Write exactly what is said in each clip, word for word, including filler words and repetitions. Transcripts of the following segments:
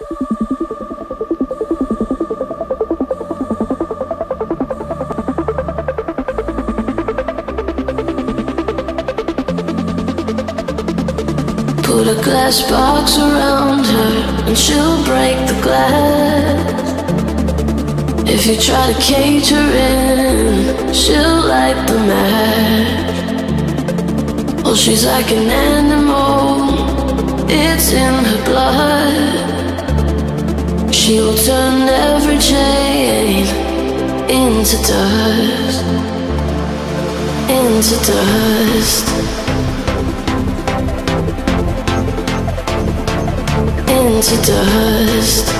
Put a glass box around her and she'll break the glass. If you try to cage her in, she'll light the match. Oh, she's like an animal, it's in her blood. She will turn every chain into dust, into dust, into dust.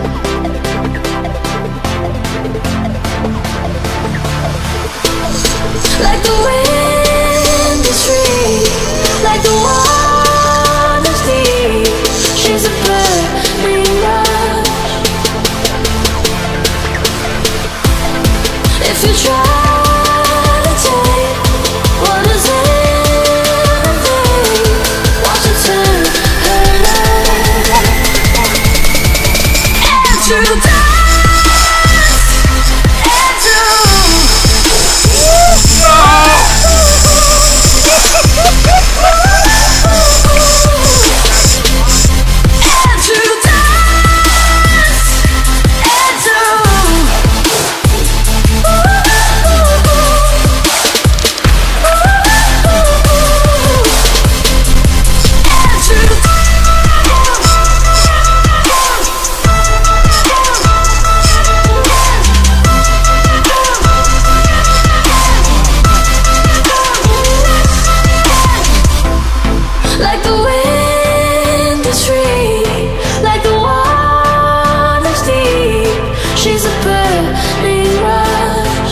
Like the wind is free, like the water's deep. She's a burning rush. If you try to take what is anything, watch it turn her life into dust. Like the wind is free, like the water's deep. She's a burning rush.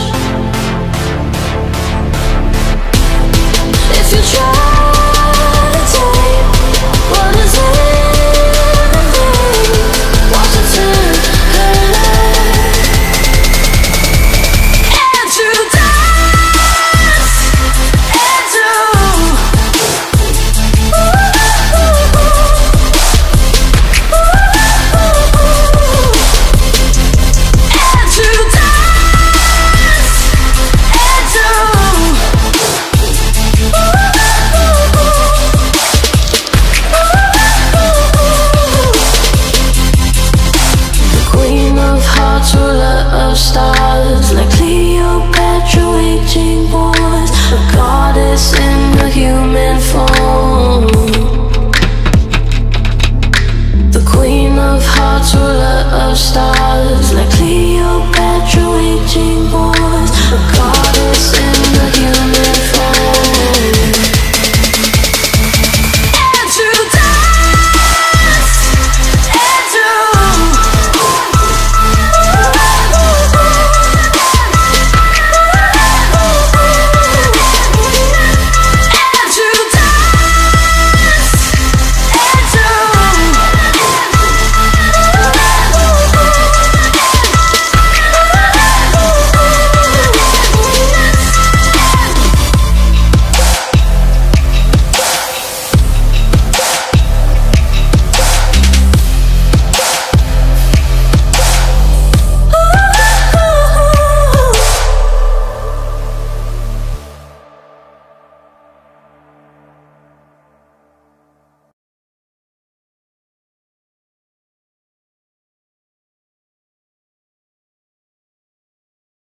If you try to take what is anything, watch it turn her life into dust, into ruler of stars, like Cleopatra waging wars, a goddess in a human form. The queen of hearts, ruler of stars.